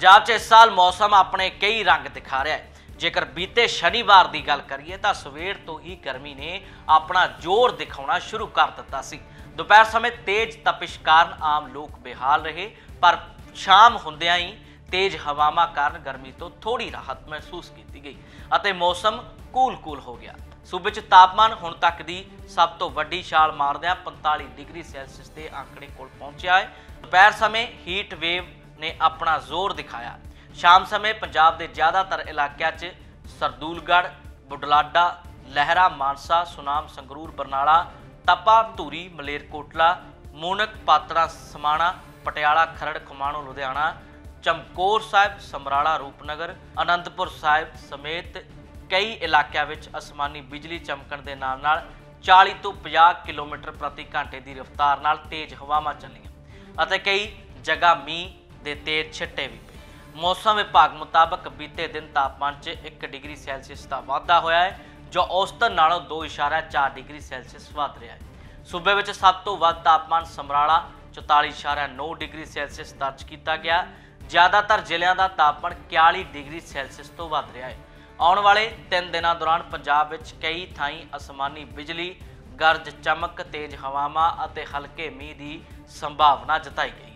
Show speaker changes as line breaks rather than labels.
पंजाब 'च इस साल मौसम अपने कई रंग दिखा रहा है। जेकर बीते शनिवार की गल करिए तो सवेर तो ही गर्मी ने अपना जोर दिखाना शुरू कर दिता सी। दोपहर समय तेज तपिश कारण आम लोग बेहाल रहे, पर शाम होंदियां ही तेज हवावां कारण गर्मी तो थोड़ी राहत महसूस की गई और मौसम कूल हो गया। सूबे च तापमान हुण तक की सब तो वड्डी छाल मारदियां 45 डिग्री सैल्सीयस के आंकड़े कोल पहुंचा है। दोपहर समय हीट वेव ने अपना जोर दिखाया। शाम समय पंजाब के ज़्यादातर इलाकों च सरदूलगढ़, बुढलाडा, लहरा, मानसा, सुनाम, संगरूर, बरनाला, तपा, धूरी, मलेरकोटला, मूनक, पात्रा, समाणा, पटियाला, खरड़, खमाणो, लुधियाना, चमकौर साहिब, समराला, रूपनगर, आनंदपुर साहिब समेत कई इलाकों में आसमानी बिजली चमकण के नाल 40 तो 50 किलोमीटर प्रति घंटे की रफ्तार नाल तेज हवावां चलियां और कई जगह मींह के तेज छिट्टे भी पे। मौसम विभाग मुताबक बीते दिन तापमान 1 डिग्री सैल्सीयस का वाधा होया है, जो औसतन नालों 2.4 डिग्री सैल्सीयस वध रहा है। सूबे में सब तो वध तापमान समराला 44.9 डिग्री सैल्सीयस दर्ज किया गया। ज़्यादातर जिलों का तापमान 41 डिग्री सैल्सीयस तो वध रहा है। आने वाले 3 दिनों दौरान पंजाब में कई थाई आसमानी बिजली, गरज चमक, तेज हवावां और हल्के मींह की संभावना जताई गई।